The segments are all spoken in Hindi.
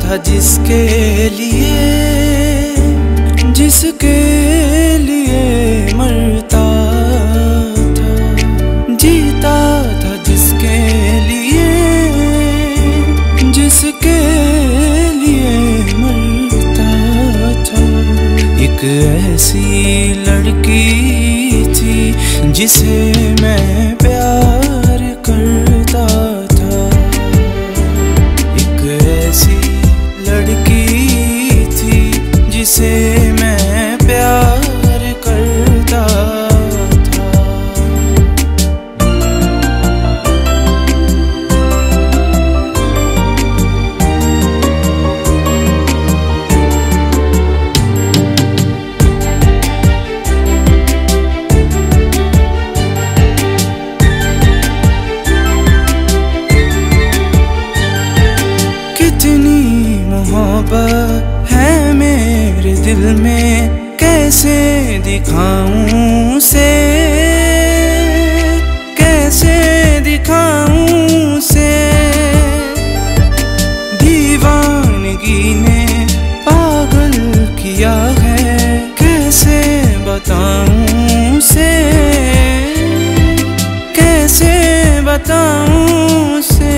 था जिसके लिए मरता था, जीता था जिसके लिए मरता था। एक ऐसी लड़की थी जिसे मैं प्यार करता था, एक ऐसी लड़की थी जिसे मैं प्यार करता था। कितनी मोहब्बत है मेरे दिल में, कैसे दिखाऊं उसे, कैसे दिखाऊं उसे। दीवानगी ने पागल किया है, कैसे बताऊं उसे, कैसे बताऊं उसे।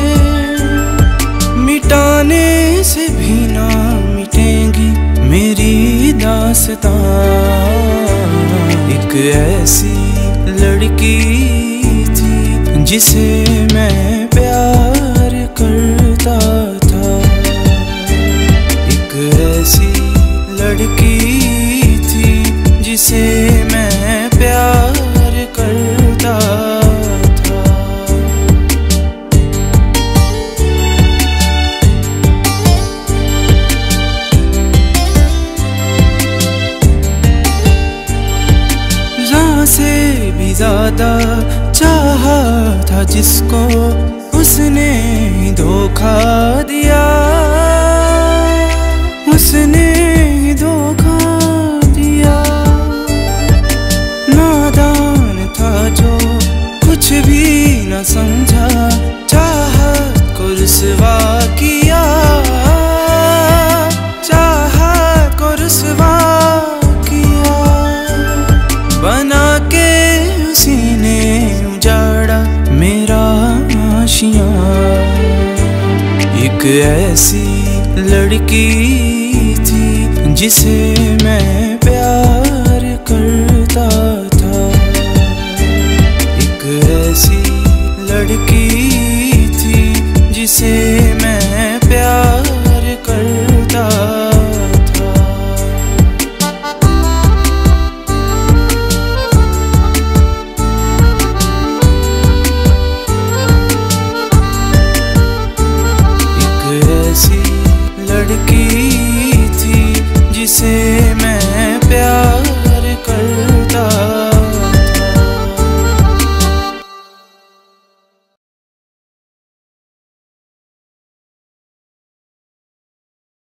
मिटाने से भी ना मिटेंगी मेरी दास्तां। एक ऐसी लड़की थी जिसे मैं प्यार करता था, एक ऐसी लड़की थी जिसे मैं प्यार करता था। से भी ज्यादा चाहा था जिसको, उसने ही धोखा दिया, उसने ही धोखा दिया। नादान था जो कुछ भी न समझा, चाहत को रुसवा किया, चाहत को रुसवा किया। बना के उसी ने उजाड़ा मेरा आशियां। एक ऐसी लड़की थी जिसे मैं प्यार करता था, एक ऐसी लड़की थी जिसे मैं